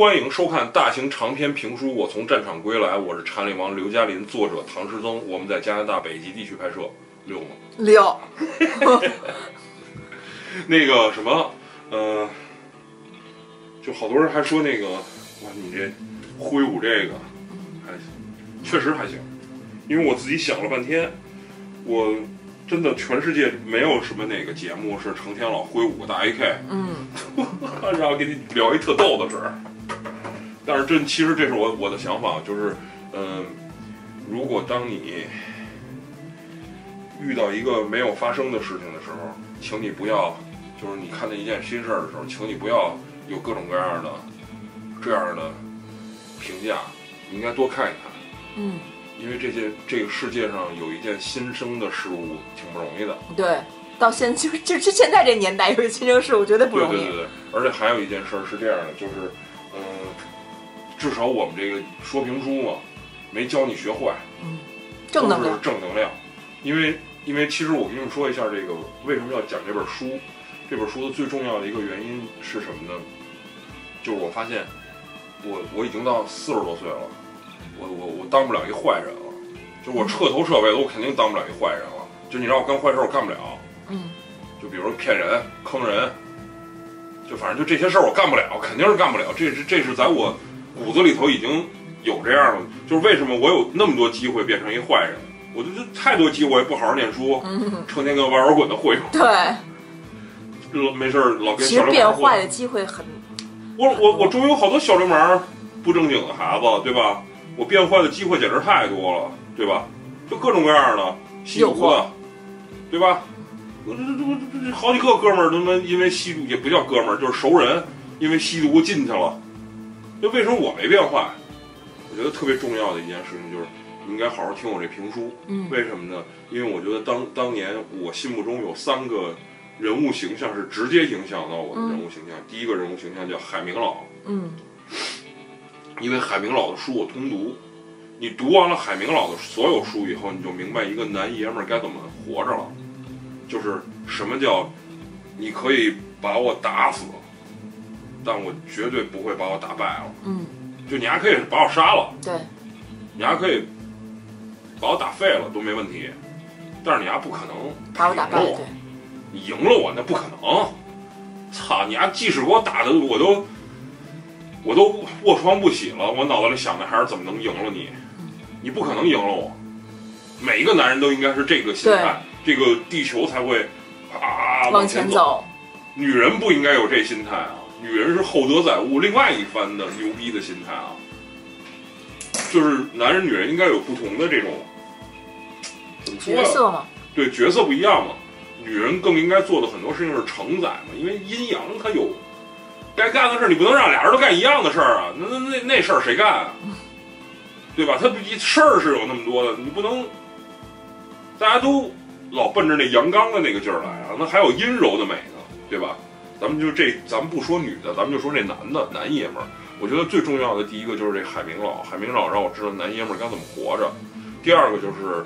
欢迎收看大型长篇评书《我从战场归来》，我是禅里王刘嘉林，作者唐诗曾。我们在加拿大北极地区拍摄，溜吗？ 溜。 那个什么，就好多人还说那个，哇，你这挥舞这个还确实还行，因为我自己想了半天，我真的全世界没有什么哪个节目是成天老挥舞个大 AK， 然后给你聊一特逗的事儿。但是其实这是我的想法，就是，如果当你遇到一个没有发生的事情的时候，请你不要，就是你看到一件新事儿的时候，请你不要有各种各样的这样的评价，你应该多看一看。因为这个世界上有一件新生的事物挺不容易的。对， 到现在这年代有新生事物绝对不容易。 对，而且还有一件事是这样的，就是，至少我们这个说评书嘛，没教你学坏， 正能量， 都是正能量。因为其实我跟你们说一下，这个为什么要讲这本书，这本书的最重要的一个原因是什么呢？就是我发现，我已经到40多岁了，我当不了一坏人了，就我彻头彻尾的，我肯定当不了一坏人了。就你让我干坏事，我干不了。就比如说骗人、坑人，就反正就这些事儿我干不了，肯定是干不了。这是在我骨子里头已经有这样的，就是为什么我有那么多机会变成一坏人，我就太多机会，我也不好好念书，成天跟玩滚的会。 对， 没事老跟小流氓。其实变坏的机会很， 我周围有好多小流氓、不正经的孩子，对吧？我变坏的机会简直太多了，对吧？就各种各样的吸毒的，对吧？这好几个哥们儿他妈因为吸毒，也不叫哥们儿，就是熟人，因为吸毒进去了。那为什么我没变坏？我觉得特别重要的一件事情就是你应该好好听我这评书。为什么呢？因为我觉得当年我心目中有3个人物形象是直接影响到我的人物形象。第一个人物形象叫海明老。因为海明老的书我通读，你读完了海明老的所有书以后，你就明白一个男爷们儿该怎么活着了。就是什么叫你可以把我打死，但我绝对不会把我打败了。就你还可以把我杀了， 对， 你还可以把我打废了都没问题，但是你还不可能把我打败。对， 你赢了我那不可能。操，你还即使给我打的我都卧床不起了，我脑子里想的还是怎么能赢了你。你不可能赢了我。每一个男人都应该是这个心态，这个地球才会往前走。女人不应该有这心态啊，女人是厚德载物另外一番的牛逼的心态啊。就是男人女人应该有不同的这种怎么说角色嘛，对， 角色不一样嘛。女人更应该做的很多事情是承载嘛，因为阴阳它有该干的事，你不能让俩人都干一样的事儿啊，那事儿谁干啊？对吧？他事儿是有那么多的，你不能大家都老奔着那阳刚的那个劲儿来啊，那还有阴柔的美呢，对吧？咱们不说女的，咱们就说这男爷们儿。我觉得最重要的第一个就是这海明老让我知道男爷们儿该怎么活着。第二个就是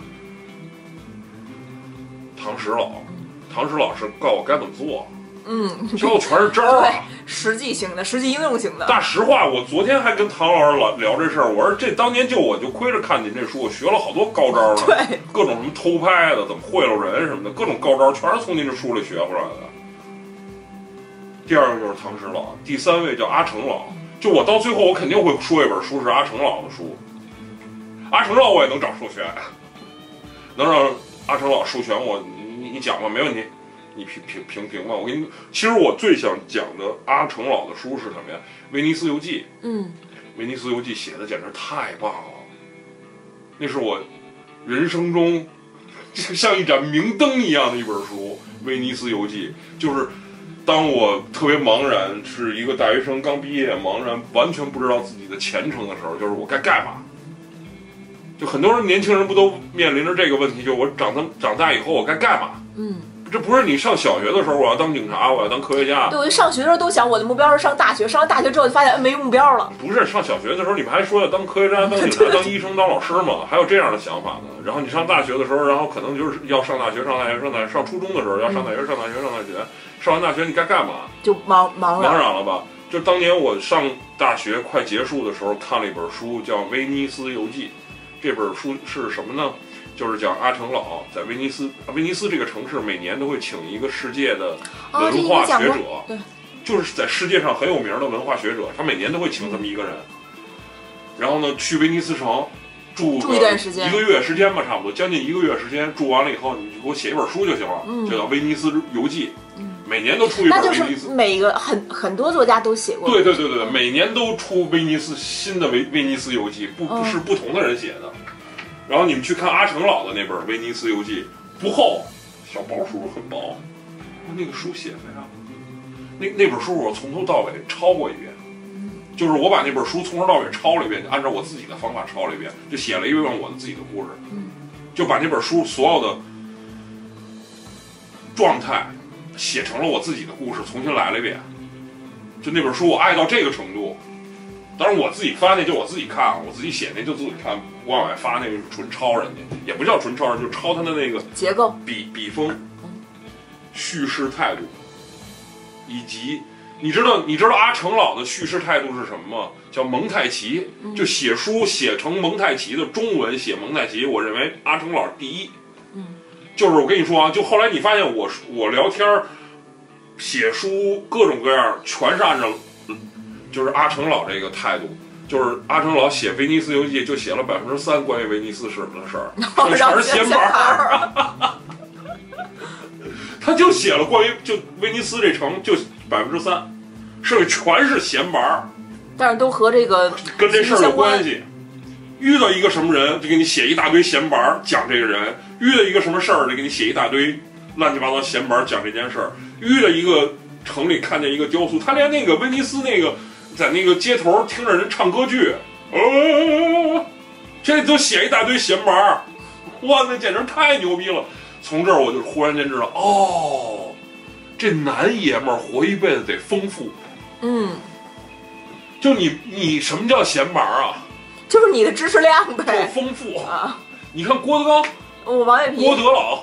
唐史老是告诉我该怎么做。教我全是招儿啊， 实际型的，实际应用型的。 大实话，我昨天还跟唐老师聊这事儿，我说这当年我就亏着看您这书，我学了好多高招呢。 对， 各种什么偷拍的，怎么贿赂人什么的，各种高招全是从您这书里学回来的。第二个就是唐史老，第3位叫阿成老。就我到最后，我肯定会说一本书是阿成老的书。阿成老我也能找授权，能让阿成老授权我，你讲吧，没问题。你评吧，我跟你，其实我最想讲的阿成老的书是什么呀？威尼斯游记。威尼斯游记写的简直太棒了，那是我人生中像一盏明灯一样的一本书。威尼斯游记就是当我特别茫然，是一个大学生刚毕业，茫然完全不知道自己的前程的时候，就是我该干嘛。就很多年轻人不都面临着这个问题，就我长大以后我该干嘛？这不是你上小学的时候我要当警察，我要当科学家。 对，我上学的时候都想我的目标是上大学，上完大学之后就发现没目标了。 不是上小学的时候你们还说要当科学家、当警察、当医生、当老师吗？还有这样的想法呢。然后你上大学的时候，然后可能就是要上大学，上初中的时候要上大学，上完大学你该干嘛？ 就茫然了吧？ 就当年我上大学快结束的时候，看了一本书，叫《威尼斯游记》。这本书是什么呢？就是讲阿成老在威尼斯这个城市，每年都会请一个世界的文化学者， 对， 就是在世界上很有名的文化学者，他每年都会请这么一个人，然后呢去威尼斯城住一段时间， 1个月时间吧，差不多将近1个月时间。住完了以后，你就给我写一本书就行了，就叫《威尼斯游记》。每年都出一本威尼斯， 那就是每个很多作家都写过。 对，每年都出新的威尼斯游记，不是不同的人写的。然后你们去看阿成老的那本《威尼斯游记》，不厚，小薄书很薄，那个书写的呀，那本书我从头到尾抄过一遍，就是我把那本书从头到尾抄了一遍，就按照我自己的方法抄了一遍，就写了一遍我的自己的故事，就把那本书所有的状态写成了我自己的故事，重新来了一遍。就那本书我爱到这个程度，当然我自己发那就我自己看，我自己写那就自己看，往外发那个是纯抄人家，也不叫纯抄人，就抄他的那个结构、 笔锋、叙事态度，以及你知道阿成老的叙事态度是什么吗？叫蒙太奇，就写书写成蒙太奇的中文写蒙太奇，我认为阿成老第一。就是我跟你说啊，就后来你发现我聊天写书各种各样全是按照就是阿成老这个态度，就是阿成老写《威尼斯游记》就写了3%关于威尼斯市的事儿，全是闲板儿。他就写了关于就威尼斯这城就3%，剩下全是闲板儿， 但是都和这个跟这事儿有关系。遇到一个什么人就给你写一大堆闲板儿讲这个人，遇到一个什么事儿就给你写一大堆乱七八糟闲板儿讲这件事儿，遇到一个城里看见一个雕塑，他连那个威尼斯那个在那个街头听着人唱歌剧，这都写一大堆闲板儿，哇，那简直太牛逼了！从这儿我就忽然间知道，哦，这男爷们儿活一辈子得丰富，就你什么叫闲板儿啊？ 就是你的知识量呗， 丰富啊！你看郭德纲， 王月平、 郭德老、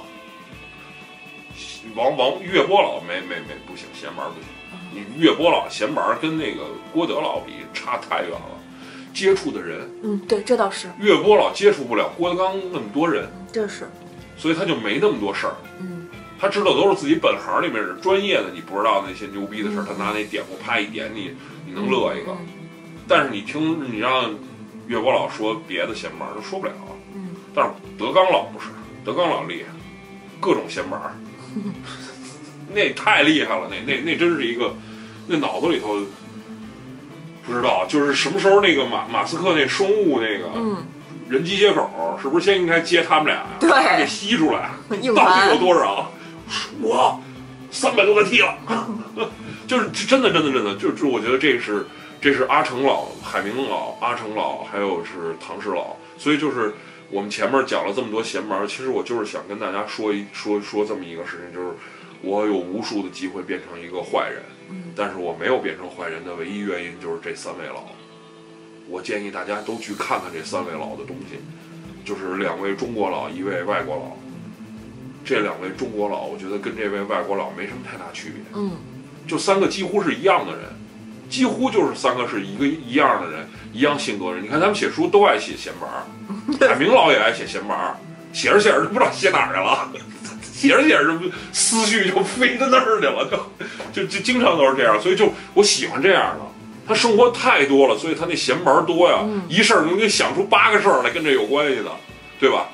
岳波老没不行，闲板不行。你岳波老闲板跟那个郭德老比差太远了，接触的人， 对，这倒是。 岳波老接触不了郭德纲那么多人， 这是， 所以他就没那么多事儿。他知道都是自己本行里面的专业的，你不知道那些牛逼的事儿，他拿那点过啪一点你能乐一个。但是你让岳波老说别的闲板都说不了，但是德纲老不是，德纲老厉害，各种闲板，那太厉害了，那真是一个，那脑子里头不知道，就是什么时候那个马斯克那生物那个，人机接口是不是先应该接他们俩呀？ 对， 给吸出来，到底有多少？我300多个 T 了，就是真的，就是我觉得这是阿成老、海明老、阿成老，还有是唐氏老，所以就是我们前面讲了这么多闲玩，其实我就是想跟大家说这么一个事情，就是我有无数的机会变成一个坏人，但是我没有变成坏人的唯一原因就是这3位老。我建议大家都去看看这3位老的东西，就是2位中国老，1位外国老。这2位中国老，我觉得跟这位外国老没什么太大区别。就3个几乎是一样的人，几乎就是3个是一样的人，一样性格的人。你看他们写书都爱写闲板，海明老也爱写闲板，写着写着不知道写哪儿去了，写着写着思绪就飞到那儿去了，就经常都是这样。所以就我喜欢这样的。他生活太多了，所以他那闲板多呀，一事儿能给想出8个事儿来跟这有关系的，对吧？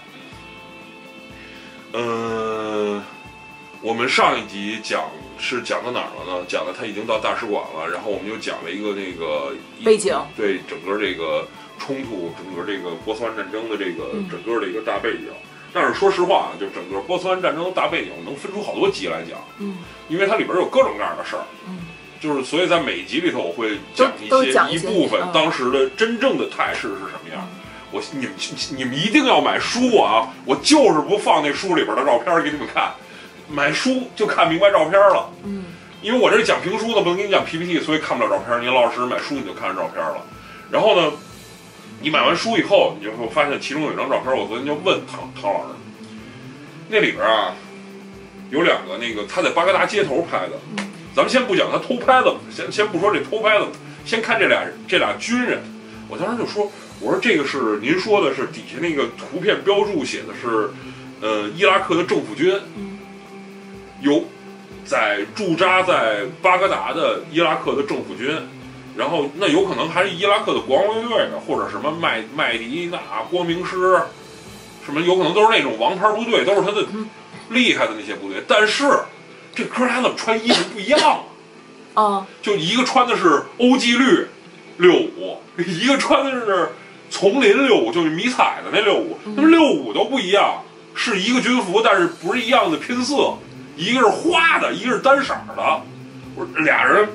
我们上一集讲到哪儿了呢？讲的他已经到大使馆了，然后我们又讲了一个那个背景， 对整个这个冲突，整个这个波斯湾战争的这个整个的一个大背景。但是说实话啊，就整个波斯湾战争的大背景能分出好多集来讲，因为它里边有各种各样的事儿，就是所以在每一集里头我会讲一部分当时的真正的态势是什么样。你们一定要买书啊！我就是不放那书里边的照片给你们看，买书就看明白照片了。因为我这讲评书的不能给你讲 PPT， 所以看不了照片。您老老实实买书你就看着照片了。然后呢，你买完书以后，你就会发现其中有一张照片，我昨天就问唐老师，那里边啊有2个那个他在巴格达街头拍的， 咱们先不讲他偷拍怎么，先不说这偷拍怎么，先看这俩军人。我当时就说，我说这个是您说的是底下那个图片标注写的是，伊拉克的政府军，有在驻扎在巴格达的伊拉克的政府军，然后那有可能还是伊拉克的国王卫队的，或者什么麦迪纳光明师，什么有可能都是那种王牌部队，都是他的厉害的那些部队。但是这哥俩怎么穿衣服不一样啊？就一个穿的是欧几绿65，一个穿的是丛林65，就是迷彩的那65，他们65都不一样，是一个军服，但是不是一样的拼色，一个是花的，一个是单色的。我说俩人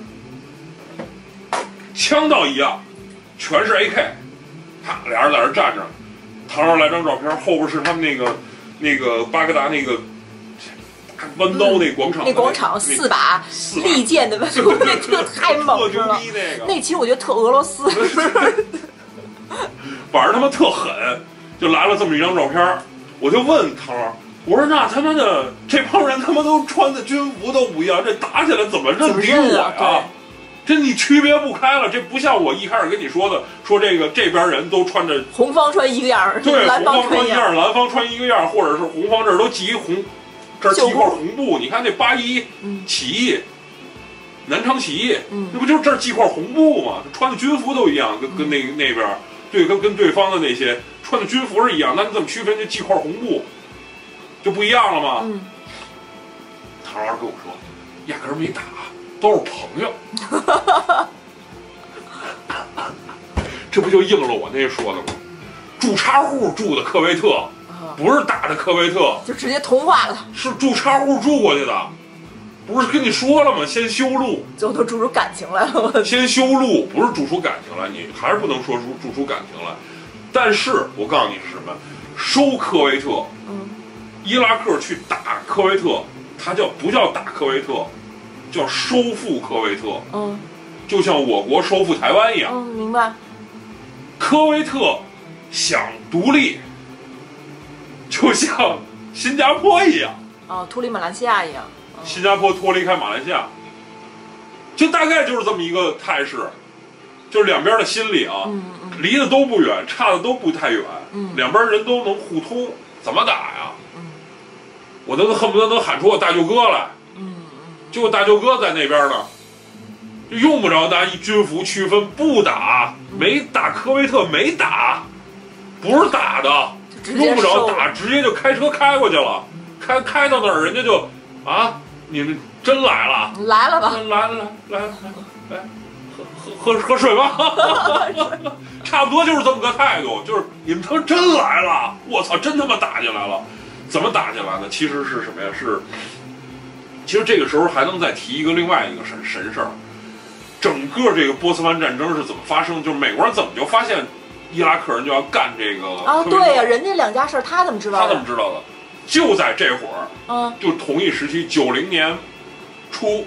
枪倒一样，全是 AK， 俩人在那站着，唐老来张照片，后边是他们那个巴格达那个弯刀那广场， 那广场4把利剑的，那特太猛了。那其实我觉得特俄罗斯， 反正他们特狠，就来了这么一张照片。我就问唐老，我说那他妈的这帮人他妈都穿的军服都不一样，这打起来怎么认敌我呀？这你区别不开了，这不像我一开始跟你说的，说这边人都穿着红方穿一个样， 对， 蓝方穿一样，蓝方穿一个样，或者是红方这儿都系一红。这儿系一块红布，你看那81起义，南昌起义，那不就是这儿系块红布吗？穿的军服都一样，跟那边对跟对方的那些穿的军服是一样，那你怎么区分这系块红布就不一样了吗？唐老师跟我说，压根儿没打，都是朋友。这不就应了我那说的吗？住插户住的科威特。不是打的科威特， 就直接同化了。 是住插户住过去的，不是跟你说了吗？先修路， 最后都住出感情来了。 先修路，不是住出感情来，你还是不能说住出感情来。但是我告诉你是什么？收科威特，伊拉克去打科威特，它不叫打科威特，叫收复科威特。就像我国收复台湾一样。 明白。 科威特想独立。就像新加坡一样， 脱离马来西亚一样， 新加坡脱离开马来西亚，就大概就是这么一个态势，就是两边的心理啊，离得都不远，差的都不太远，两边人都能互通，怎么打呀？我都恨不得能喊出我大舅哥来，就我大舅哥在那边呢，就用不着拿一军服区分，不打，没打科威特，没打，不是打的。用不着打，直接就开车开过去了，开到那儿，人家就你们真来了， 来了吧， 来，喝水吧，差不多就是这么个态度，就是你们他妈真来了，我操，真他妈打起来了，怎么打起来呢？其实是什么呀？其实这个时候还能再提另外一个神事儿，整个这个波斯湾战争是怎么发生？就是美国人怎么就发现？伊拉克人就要干这个对呀，人家两家事儿，他怎么知道的？ 他怎么知道的？就在这会儿，就同一时期，90年初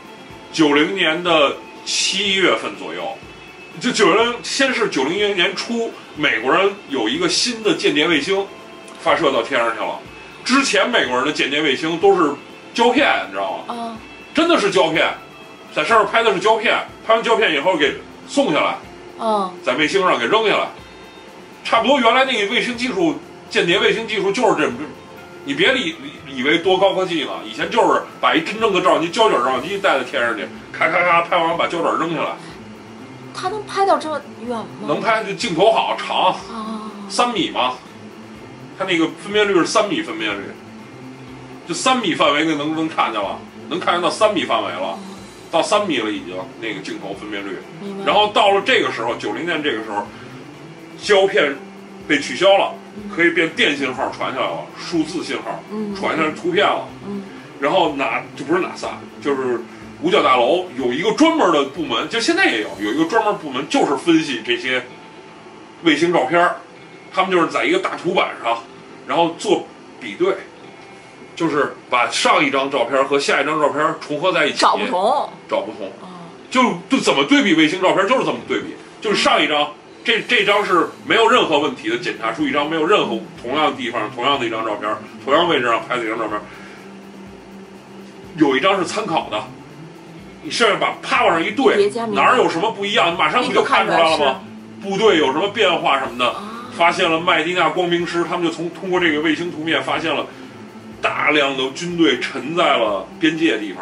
，90年的7月份左右，就先是90年初，美国人有一个新的间谍卫星发射到天上去了。之前美国人的间谍卫星都是胶片，你知道吗？真的是胶片，在上面拍的是胶片，拍完胶片以后给送下来。在卫星上给扔下来，差不多原来那个卫星技术，间谍卫星技术就是这么，你别以为多高科技呢，以前就是把一真正的照相机胶卷照相机带在天上去，咔拍完把胶卷扔下来。 他能拍到这么远吗？ 能拍，就镜头好长，3米嘛，它那个分辨率是3米分辨率，就3米范围能看见了，能看见到3米范围了。到3米了已经，那个镜头分辨率，然后到了这个时候，90年这个时候，胶片被取消了，可以变电信号传下来了，数字信号传下来图片了，然后就不是NASA，就是五角大楼有一个专门的部门，就现在也有一个专门部门，就是分析这些卫星照片，他们就是在一个大图板上，然后做比对。就是把上一张照片和下一张照片重合在一起，找不同，就怎么对比卫星照片，就是这么对比，就是上一张这张是没有任何问题的，检查出一张没有任何同样的地方同样的一张照片，同样位置上拍的一张照片，有一张是参考的， 你剩下把啪往上一对，哪儿有什么不一样，你马上不就看出来了吗？部队有什么变化什么的，发现了麦地那光明师，他们就通过这个卫星图面发现了大量的军队沉在了边界地方。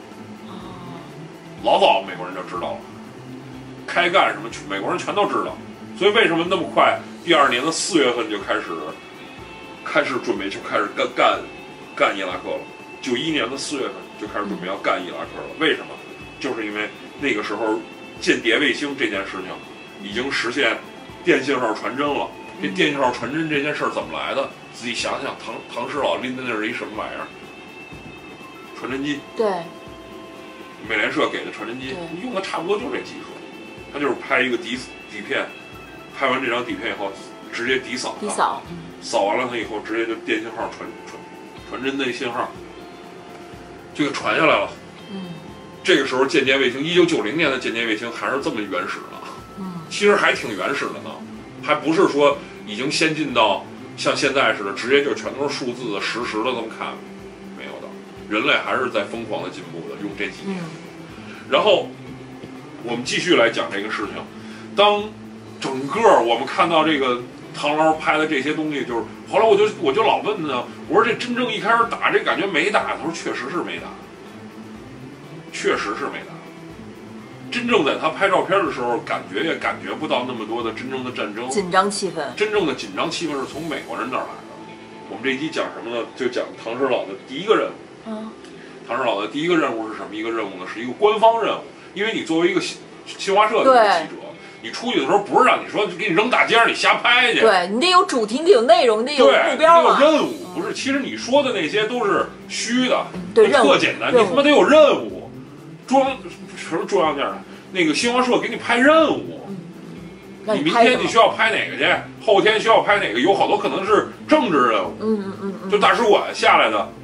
老早美国人就知道了，开干什么美国人全都知道，所以为什么那么快？第2年的4月份就开始准备就开始干伊拉克了。91年的4月份就开始准备要干伊拉克了。为什么？就是因为那个时候间谍卫星这件事情已经实现电信号传真了。这电信号传真这件事儿怎么来的？自己想想，唐师老拎的那是一什么玩意儿？传真机。 对。 美联社给的传真机，用的差不多就是这技术。他就是拍一个底片，拍完这张底片以后，直接底扫它，扫完了它以后，直接就电信号传真的信号，这个传下来了。这个时候间谍卫星，1990年的间谍卫星还是这么原始的，其实还挺原始的呢，还不是说已经先进到像现在似的，直接就全都是数字的实时的这么看，没有的，人类还是在疯狂的进步的，用这几年。然后我们继续来讲这个事情，当整个我们看到这个唐老师拍的这些东西，就是后来我就老问他，我说这真正一开始打这感觉没打，他说确实是没打，确实是没打。真正在他拍照片的时候，感觉也感觉不到那么多的真正的战争紧张气氛。真正的紧张气氛是从美国人那儿来的。我们这一集讲什么呢？就讲唐师老的第一个任务。唐师老的第一个任务是什么一个任务呢？是一个官方任务。因为你作为一个新华社的记者，你出去的时候不是让你说给你扔大街上你瞎拍去， 对你得有主题，你得有内容，你得有目标嘛， 有任务。不是，其实你说的那些都是虚的， 对， 特简单。你他妈得有任务，什么中央电视台那个新华社给你拍任务，你明天你需要拍哪个去，后天需要拍哪个，有好多可能是政治任务，就大使馆下来的，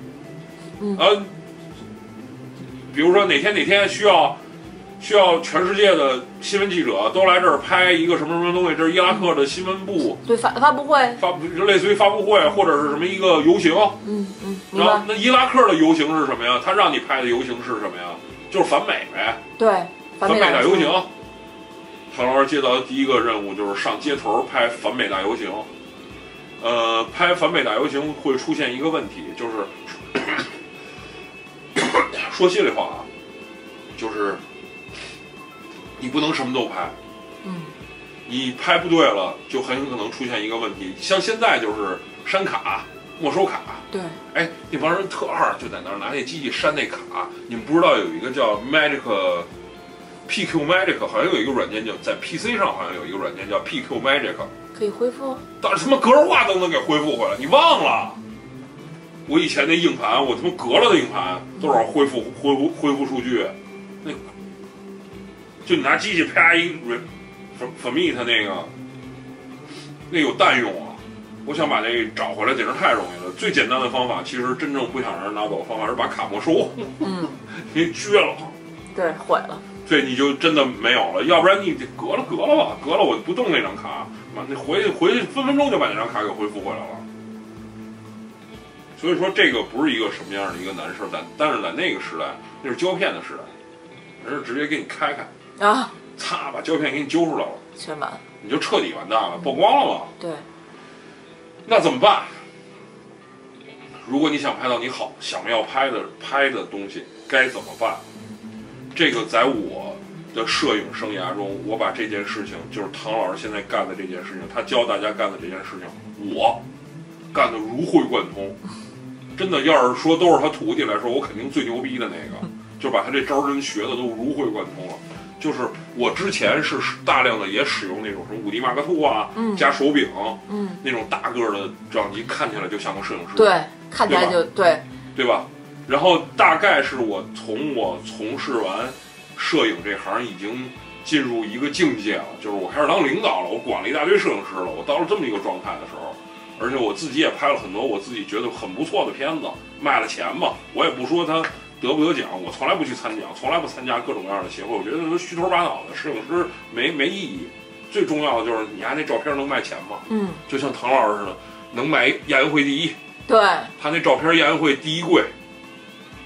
比如说哪天需要全世界的新闻记者都来这儿拍一个什么东西，这是伊拉克的新闻部对发布会， 类似于发布会或者是什么一个游行，然后那伊拉克的游行是什么呀？他让你拍的游行是什么呀？就是反美呗， 对， 反美大游行。唐老师接到的第一个任务就是上街头拍反美大游行。拍反美大游行会出现一个问题，就是说心里话啊，就是你不能什么都拍，你拍不对了，就很有可能出现一个问题。像现在就是删卡、没收卡， 对， 哎，那帮人特二，就在那儿拿那机器删那卡。你们不知道有一个叫 PQ Magic， 好像有一个软件叫在 PC 上好像有一个软件叫 PQ Magic， 可以恢复， 但是他妈格式化都能给恢复回来，你忘了？我以前那硬盘，我他妈革了的硬盘多少恢复数据，那就你拿机器啪一 formit 那有蛋用啊！我想把那个找回来，简直太容易了。最简单的方法，其实真正不想让人拿走的方法是把卡没收，你撅了， 对，毁了， 对，你就真的没有了。要不然你革了吧，革了我不动那张卡，那回去分分钟就把那张卡给恢复回来了。所以说这个不是一个什么样的一个难事，但是在那个时代，那是胶片的时代，人是直接给你开啊，擦把胶片给你揪出来了， 全完， 你就彻底完蛋了，曝光了嘛。 对， 那怎么办？如果你想拍到你想要拍的东西，该怎么办？这个在我的摄影生涯中，我把这件事情，就是唐老师现在干的这件事情，他教大家干的这件事情，我干的如会贯通。真的，要是说都是他徒弟来说，我肯定最牛逼的那个，就把他这招真学的都如会贯通了。就是我之前是大量的也使用那种什么5D Mark II 啊，加手柄，那种大个的照相机，看起来就像个摄影师， 对，看起来就对吧？然后大概是我从事完摄影这行已经进入一个境界了，就是我开始当领导了，我管了一大堆摄影师了，我到了这么一个状态的时候。而且我自己也拍了很多我自己觉得很不错的片子，卖了钱嘛。我也不说他得不得奖，我从来不去参奖，从来不参加各种各样的协会。我觉得都虚头巴脑的，摄影师没意义。最重要的就是你那照片能卖钱吗？就像唐老师似的，能卖亚运会第一。 对， 他那照片亚运会第一柜，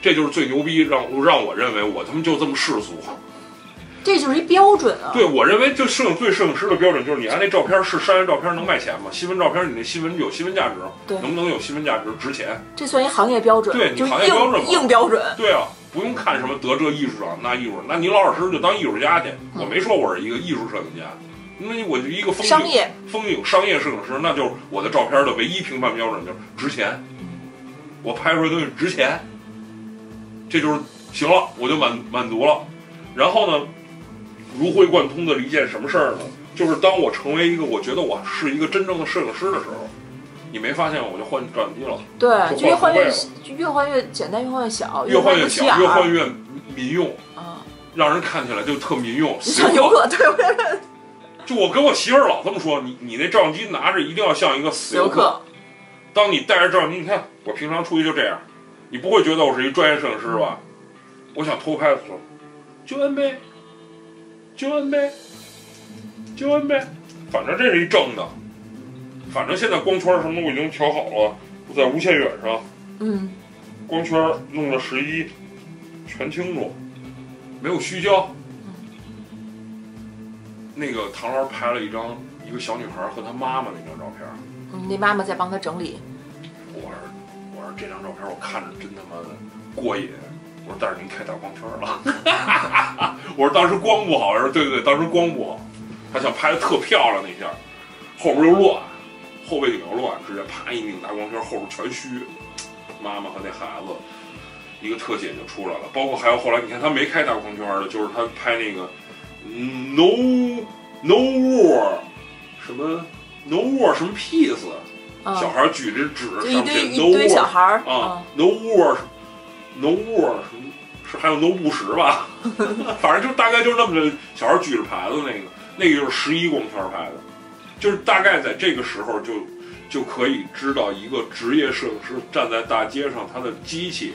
这就是最牛逼，让我认为我他妈就这么世俗。 这就是一标准啊！ 对，我认为就摄影师的标准就是你按那照片是商业照片能卖钱吗？新闻照片你那新闻有新闻价值， 对， 能不能有新闻价值值钱？ 这算一行业标准， 对，你行业标准硬标准。 对啊，不用看什么得这艺术奖那艺术，那你老老实实就当艺术家去。我没说我是一个艺术摄影家，那我就一个风景商业摄影师，那就是我的照片的唯一评判标准就是值钱。我拍出来东西值钱，这就是行了，我就满足了。然后呢？如会贯通的一件什么事儿呢？就是当我成为一个我觉得我是一个真正的摄影师的时候，你没发现我就换照相机了？ 对，就越换越简单，越换越小， 越换越小，越换越民用，让人看起来就特民用， 像游客。对， 就我跟我媳妇儿老这么说，你那照相机拿着一定要像一个死游客。当你带着照相机，你看我平常出去就这样，你不会觉得我是一专业摄影师吧？我想偷拍的时候，就摁呗。就摁呗，反正这是一正的，反正现在光圈什么我已经调好了，我在无线远上，光圈弄了11，全清楚，没有虚焦。那个唐老师拍了一个小女孩和她妈妈那张照片， 那妈妈在帮她整理。 我说这张照片我看着真他妈的过瘾。我说但是您开大光圈了，我说当时光不好，我说对，当时光不好，他想拍的特漂亮那一下，后边又乱，后背景又乱，直接啪一拧大光圈，后边全虚，妈妈和那孩子，一个特写就出来了。包括还有后来你看他没开大光圈的，就是他拍那个no war 什么 no war 什么 peace，小孩举着纸上写 no war 一堆小孩啊 no war。No war 是还有 No 不实吧，反正就大概就是那么着，小孩举着牌子那个就是11光圈拍的，就是大概在这个时候就可以知道一个职业摄影师站在大街上，他的机器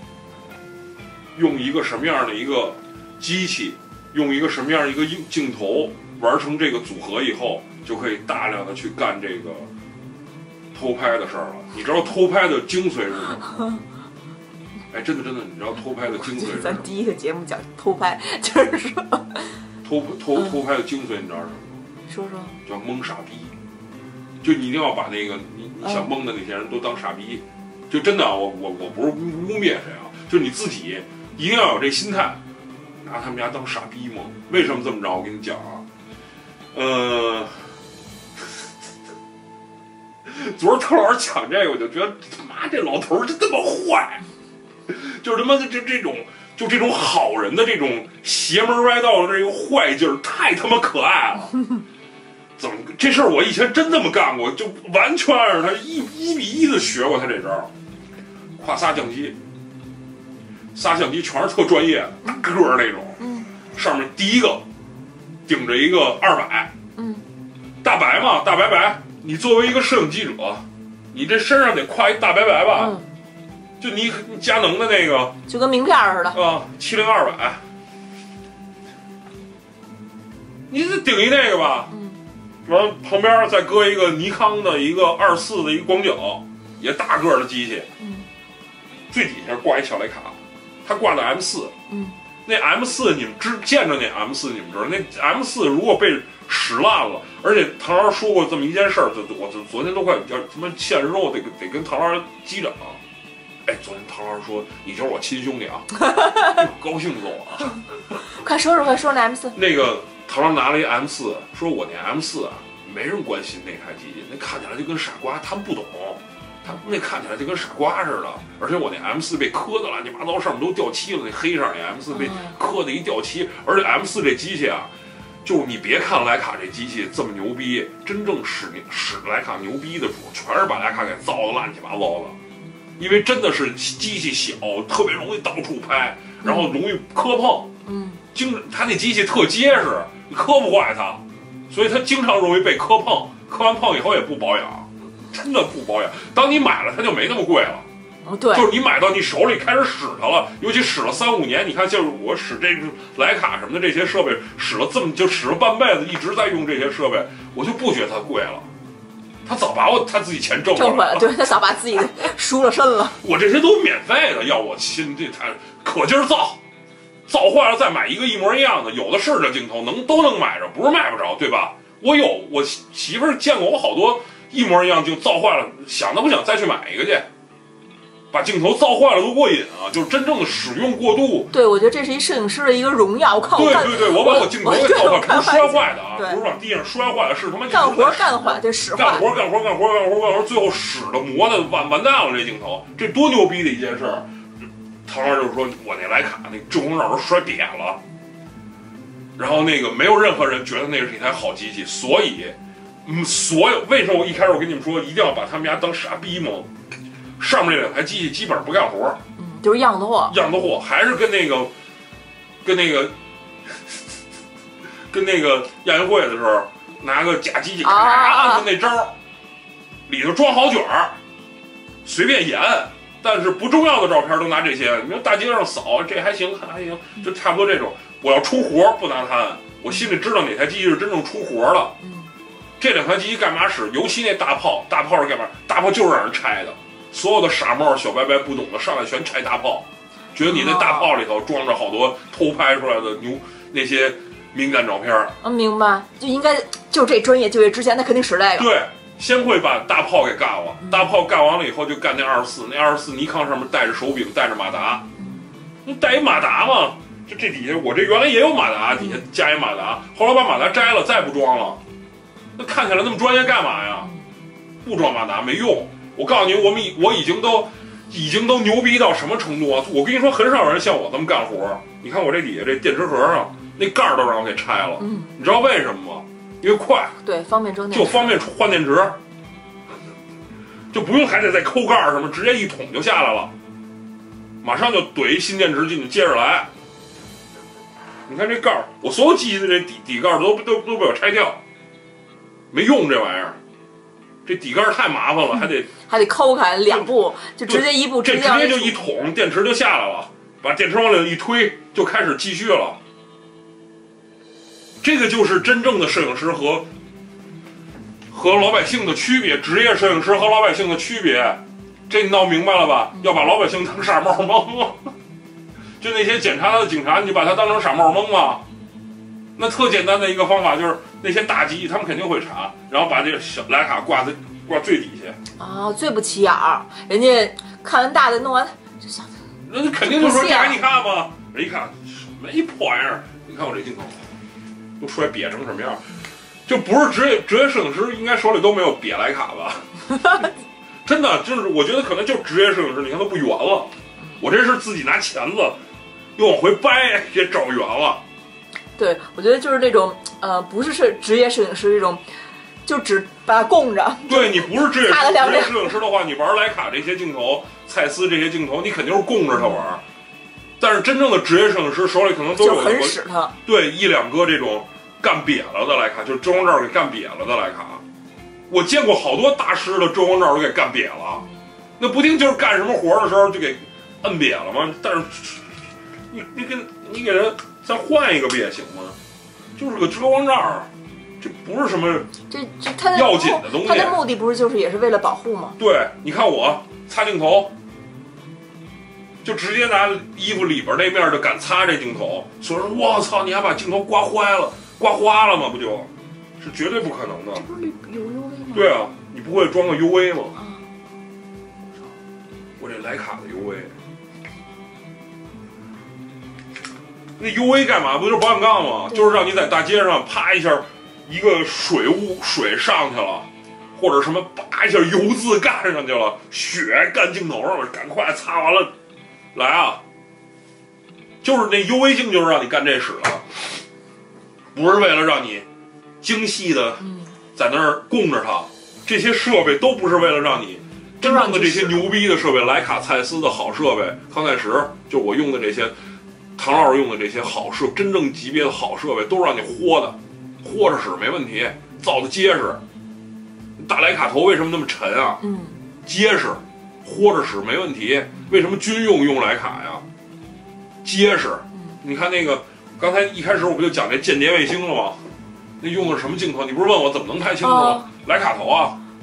用一个什么样的一个机器，用一个什么样的一个镜头玩成这个组合以后，就可以大量的去干这个偷拍的事儿了。你知道偷拍的精髓是什么？哎，真的，你知道偷拍的精髓是什么？ 咱第一个节目讲偷拍，就是说偷拍的精髓，你知道是什么？ 说叫蒙傻逼。就你一定要把那个你想蒙的那些人都当傻逼。就真的啊，我不是污蔑谁啊，就你自己一定要有这心态，拿他们家当傻逼蒙。为什么这么着？我跟你讲啊，昨儿特老师讲这个，我就觉得他妈这老头真他妈坏。就是他妈的这种好人的这种邪门歪道的这个坏劲儿太他妈可爱了。怎么这事儿我以前真这么干过，就完全按照他一比一的学过他这招。挎仨相机，仨相机全是特专业的大个儿那种，上面第一个顶着一个200，大白嘛，大白白。你作为一个摄影记者，你这身上得挎一大白白吧？就你佳能的那个， 就跟名片似的啊，70-200，你得顶一那个吧，完旁边再搁一个尼康的一个24的一个广角，也大个的机器，最底下挂一小徕卡，他挂的 M4，那 M4 你们见着那 M4 你们知道，那 M4 如果被使烂了，而且唐老师说过这么一件事儿，我昨天都快要他妈现实中我得跟唐老师击掌。哎，昨天唐老师说你就是我亲兄弟啊，高兴死我了。 快说那 M4。 那个唐老师拿了一 M4，说我那 M4啊，没人关心那台机器，那看起来就跟傻瓜，他们不懂，他们那看起来就跟傻瓜似的。而且我那 M4 被磕的乱七八糟，上面都掉漆了，那黑上那 M4 被磕的一掉漆。而且 M4 这机器啊，就你别看徕卡这机器这么牛逼，真正使徕卡牛逼的主，全是把徕卡给造的乱七八糟的。因为真的是机器小，特别容易到处拍，然后容易磕碰。他那机器特结实，你磕不坏它，所以它经常容易被磕碰。磕完碰以后也不保养，真的不保养。当你买了，它就没那么贵了。 对， 就是你买到你手里开始使它了，尤其使了3-5年，你看，就是我使这个徕卡什么的这些设备，使了半辈子，一直在用这些设备，我就不觉得它贵了。 他早把他自己钱挣回来了，对他早把自己赎了身了。 我这些都免费的，要我亲这他可劲儿造坏了再买一个一模一样的，有的是这镜头都能买着，不是买不着，对吧？我媳妇儿见过我好多一模一样就造坏了，想都不想再去买一个去。把镜头造坏了多过瘾啊！就是真正的使用过度。 对，我觉得这是一摄影师的一个荣耀。 对，我把我镜头给造坏，不是摔坏的啊，不是往地上摔坏了，是他妈干活干坏，这使坏。 干活，最后使的磨的完蛋了，这镜头，这多牛逼的一件事儿。唐老就是说我那徕卡那中控罩都摔瘪了，然后那个没有任何人觉得那是一台好机器，所以为什么我一开始我跟你们说一定要把他们家当傻逼吗？上面这两台机器基本上不干活， 就是样子货， 还是跟那个亚运会的时候拿个假机器咔按的那招，里头装好卷儿，随便演，但是不重要的照片都拿这些。你说大街上扫，这还行，就差不多这种。我要出活不拿它按，我心里知道哪台机器是真正出活的。这两台机器干嘛使？尤其那大炮是干嘛？大炮就是让人拆的。所有的傻帽小白白不懂的上来全拆大炮，觉得你那大炮里头装着好多偷拍出来的那些敏感照片。 明白，就应该就这专业就业之前，那肯定使这个。 对，先会把大炮给干了，大炮干完了以后就干那24，那24尼康上面带着手柄，带着马达，你带一马达嘛？这底下我这原来也有马达，底下加一马达，后来把马达摘了，再不装了，那看起来那么专业干嘛呀？不装马达没用。我告诉你，我已经都牛逼到什么程度啊！我跟你说，很少有人像我这么干活。你看我这底下这电池盒上那盖儿都让我给拆了，你知道为什么吗？因为快， 对，方便装电池，就方便换电池，就不用还得再抠盖儿什么，直接一捅就下来了，马上就怼一新电池进去，接着来。你看这盖儿，我所有机器的这底盖儿都被我拆掉，没用这玩意儿。这底盖太麻烦了，还得抠开2步，就直接一步， 这直接就一捅，电池就下来了，把电池往里一推，就开始继续了。这个就是真正的摄影师和老百姓的区别，职业摄影师和老百姓的区别，这你闹明白了吧？要把老百姓当傻帽蒙吗？就那些检查的警察，你把他当成傻帽蒙吗？那特简单的一个方法就是那些大机他们肯定会查，然后把这个小徕卡挂最底下啊，最不起眼儿，人家看完大的弄完就想， 那肯定就说这还你看吗？人一看没破玩意儿，你看我这镜头都摔瘪成什么样，就不是职业摄影师应该手里都没有瘪徕卡吧？真的就是我觉得可能就职业摄影师，你看都不圆了，我这是自己拿钳子又往回掰也找圆了。 对，我觉得就是这种不是职业摄影师这种，就只把它供着。 对，你不是职业摄影师的话，你玩徕卡这些镜头、蔡司这些镜头，你肯定是供着它玩。但是真正的职业摄影师手里可能都有就很使它。 对，1-2个这种干瘪了的徕卡，就是遮光罩给干瘪了的徕卡。我见过好多大师的遮光罩都给干瘪了，那不定就是干什么活的时候就给摁瘪了吗？但是你给人再换一个不也行吗？就是个遮光罩，这不是什么它的要紧的东西。 它的目的不是就是也是为了保护吗？ 对，你看我擦镜头，就直接拿衣服里边那面就敢擦这镜头，所以说我操，你还把镜头刮花了吗？不就是绝对不可能的。 这不是有 UV 吗？ 对啊，你不会装个 UV 吗？我这徕卡的 UV。那 UV 干嘛？不就是保险杠吗？就是让你在大街上啪一下，一个水上去了，或者什么叭一下油渍干上去了，血干镜头上了，赶快擦完了，来啊！就是那 UV 镜就是让你干这使的，不是为了让你精细的在那儿供着它。这些设备都不是为了让你真正的这些牛逼的设备，徕卡、蔡司的好设备，康泰时就我用的这些。唐老师用的这些好真正级别的好设备，都让你豁着使没问题，造的结实。大徕卡头为什么那么沉啊？结实，豁着使没问题。为什么军用徕卡呀？结实。你看那个，刚才一开始我不就讲这间谍卫星了吗？那用的是什么镜头？你不是问我怎么能拍清楚吗？徕卡头啊，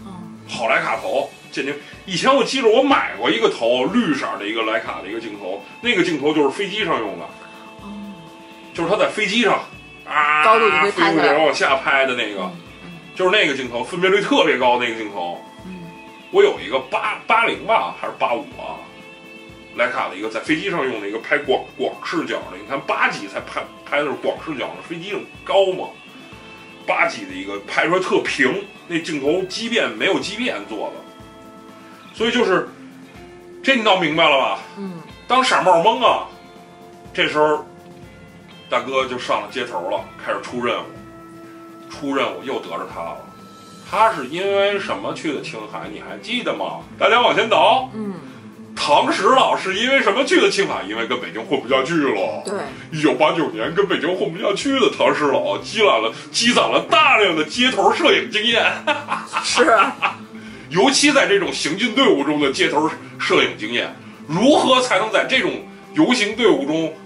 好徕卡头，鉴定。以前我记得我买过一个头，绿色的一个徕卡的一个镜头，那个镜头就是飞机上用的，就是他在飞机上高度就会拍下来， 然后往下拍的那个，就是那个镜头，分辨率特别高那个镜头。我有一个80吧，还是85啊？徕卡的一个在飞机上用的一个拍广视角的，你看8级才拍的是广视角的，飞机上高嘛，8级的一个拍出来特平，那镜头没有畸变做的，所以就是这你闹明白了吧？当傻帽懵啊，这时候大哥就上了街头了，开始出任务又得着他了。他是因为什么去的青海？你还记得吗？大家往前倒。唐石老是因为什么去的青海？因为跟北京混不下去了。 对 ，1989年跟北京混不下去的唐石老积攒了大量的街头摄影经验。 是， 尤其在这种行进队伍中的街头摄影经验，如何才能在这种游行队伍中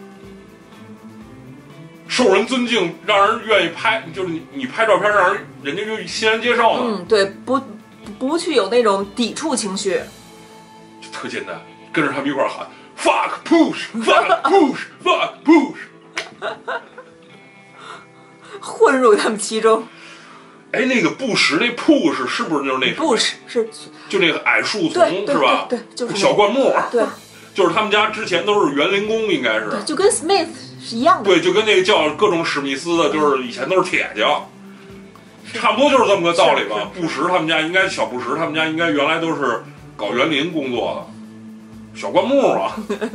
受人尊敬，让人愿意拍？就是你拍照片，让人家就欣然接受呢？ 对，不去有那种抵触情绪。 特简单，跟着他们一块喊 fuck push fuck push fuck push， 混入他们其中。 哎，那个布什那 push 是不是就是那布什是就那个矮树丛是吧？ 对，就是小灌木。 对， 就是他们家之前都是园林工，应该是。 对，就跟 Smith 是一样的。 对，就跟那个叫各种史密斯的，就是以前都是铁匠，差不多就是这么个道理吧。布什他们家应该小布什他们家应该原来都是搞园林工作的，小灌木啊。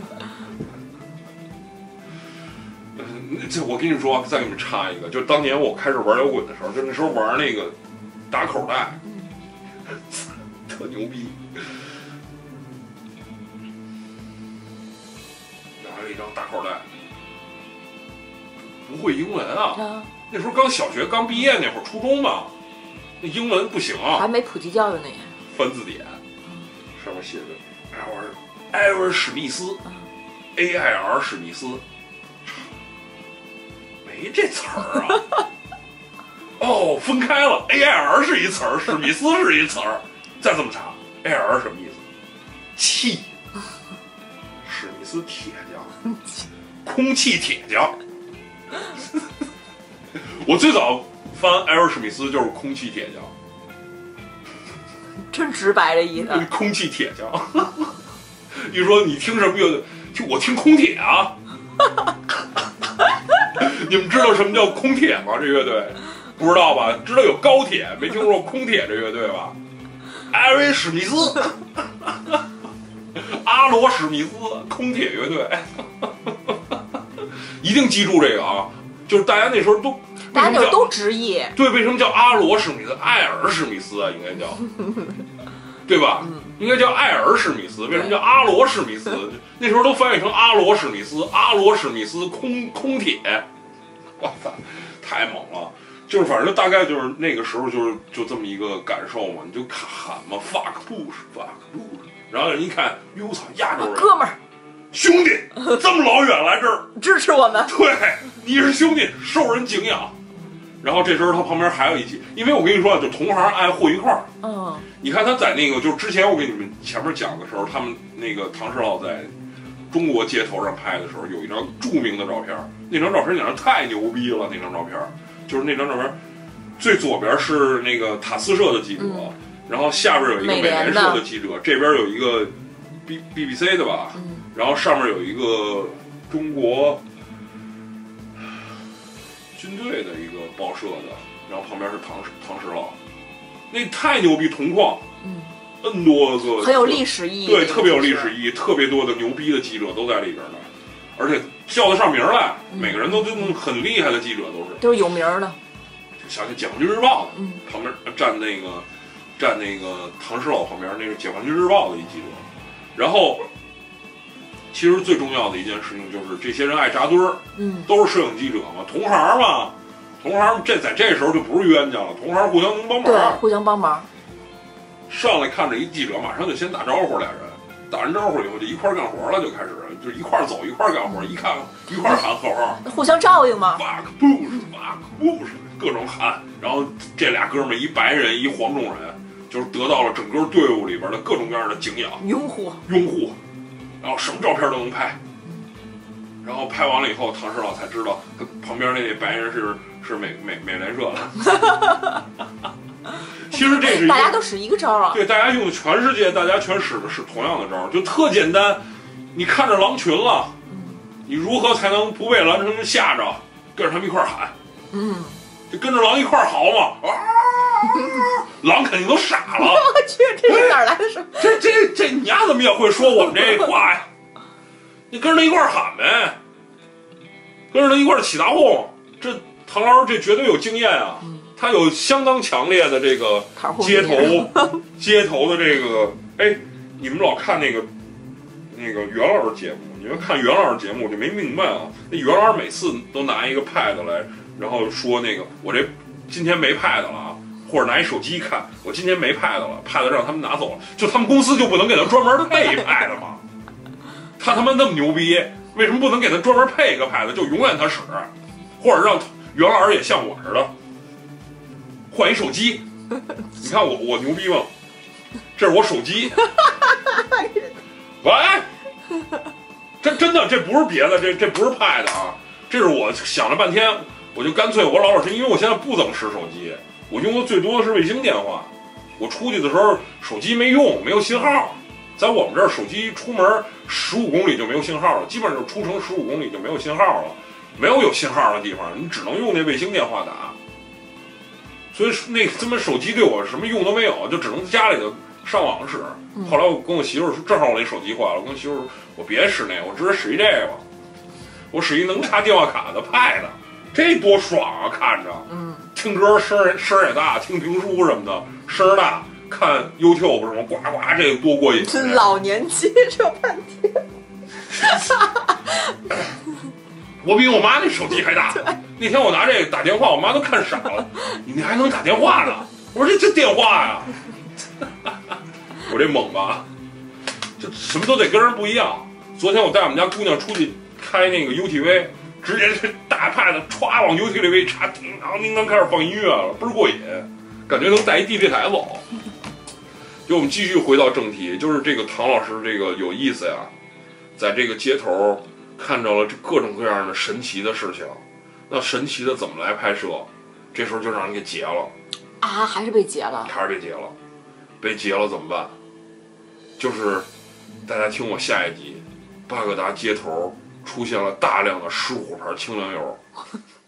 这我跟你们说，再给你们插一个，就当年我开始玩摇滚的时候，就那时候玩那个打口袋，特牛逼。拿了一张大口袋，不会英文啊！那时候刚小学刚毕业那会儿，初中嘛，那英文不行啊， 还没普及教育呢。 翻字典，上面写着艾尔史密斯 ，AIR 史密斯，没这词儿啊。哦，分开了 ，AIR 是一词儿，史密斯是一词儿，再这么查 ，AIR 什么意思？气。史密斯铁匠，空气铁匠。我最早翻艾尔史密斯就是空气铁匠， 真直白这意思。 空气铁匠，你说你听什么乐队？就我听空铁啊。你们知道什么叫空铁吗？这乐队不知道吧？知道有高铁，没听说过空铁这乐队吧？艾瑞史密斯。阿罗史密斯空铁乐队，一定记住这个啊！就是大家那时候都， 大家那时候都直译。 对，为什么叫阿罗史密斯、艾尔史密斯啊？应该叫，对吧？应该叫艾尔史密斯。为什么叫阿罗史密斯？那时候都翻译成阿罗史密斯，阿罗史密斯空铁。哇塞，太猛了！就是反正大概就是那个时候就这么一个感受嘛，你就喊嘛 ，fuck push fuck push。然后人一看，哟操，亚洲人， 哥们儿， 兄弟，这么老远来这儿支持我们， 对，你是兄弟，受人敬仰。然后这时候他旁边还有一起，因为我跟你说，就同行爱混一块儿。你看他在那个，就是之前我给你们前面讲的时候，他们那个唐石老在中国街头上拍的时候，有一张著名的照片，那张照片简直太牛逼了，那张照片就是那张照片，最左边是那个塔斯社的记者。然后下边有一个美联社的记者，这边有一个 BBC 的吧，然后上面有一个中国军队的一个报社的，然后旁边是唐石老，那太牛逼，铜矿，N 多个很有历史意义， 对，特别有历史意义，特别多的牛逼的记者都在里边呢，而且叫得上名来，每个人都很厉害的记者都是有名的， 就想起《解放军日报》的，旁边站那个唐石老旁边，那是《解放军日报》的一记者。然后，其实最重要的一件事情就是这些人爱扎堆儿，都是摄影记者嘛，同行嘛，同行这在这时候就不是冤家了，同行互相能帮忙， 对，互相帮忙。 上来看着一记者，马上就先打招呼，俩人打完招呼以后就一块干活了，就开始就一块走一块干活，一看一块喊口号， 互相照应嘛 ，fuck push fuck push，各种喊，然后这俩哥们儿一白人一黄种人。 就是得到了整个队伍里边的各种各样的敬仰、 拥护， 然后什么照片都能拍。然后拍完了以后，唐师老才知道他旁边那白人是美联社的。其实这是大家都使一个招啊。 对，大家用全世界，大家全使的是同样的招，就特简单。你看着狼群了，你如何才能不被狼群吓着，跟着他们一块喊？就跟着狼一块嚎嘛。狼肯定都傻了。 我去，这是哪儿来的什么？ 这你丫怎么也会说我们这话呀？你跟着他一块喊呗，跟着他一块起大哄。这唐老师这绝对有经验啊，他有相当强烈的这个街头的这个。哎，你们老看那个袁老师节目，你们看袁老师节目我就没明白啊。那袁老师每次都拿一个 pad 来，然后说那个我这今天没 pad 了啊。或者拿一手机看，我今天没 pad 了，pad 让他们拿走了，就他们公司就不能给他专门配 pad 吗？他妈那么牛逼，为什么不能给他专门配一个 pad， 就永远他使？或者让袁老师也像我似的，换一手机。你看我牛逼吗？这是我手机。喂，真的，这不是别的，这不是 pad 啊，这是我想了半天，我就干脆我老实，因为我现在不怎么使手机。我用的最多的是卫星电话，我出去的时候手机没用，没有信号。在我们这儿，手机出门15公里就没有信号了，基本上就出城15公里就没有信号了。没有信号的地方，你只能用那卫星电话打。所以那他妈手机对我什么用都没有，就只能家里头上网使。后来我跟我媳妇说，正好我那手机坏了，我跟我媳妇说，我别使那个，我直接使一这个，我使一能插电话卡的 pad， 这多爽啊！看着，听歌声也大，听评书什么的声大，看 YouTube 什么呱呱，这个多过瘾！ 老年机说半天， 我比我妈那手机还大。那天我拿这个打电话，我妈都看傻了。你还能打电话呢？我说这电话呀，我这猛吧，这什么都得跟人不一样。昨天我带我们家姑娘出去开那个 UTV。直接这大 pad 歘往 UTV 插，叮当叮当开始放音乐了，倍儿过瘾，感觉能带一 DJ 台走。就我们继续回到正题，就是这个唐老师这个有意思呀，在这个街头看着了这各种各样的神奇的事情，那神奇的怎么来拍摄？这时候就让人给劫了啊！还是被劫了？ 还是被劫了？被劫了怎么办？就是大家听我下一集，巴格达街头出现了大量的15牌清凉油。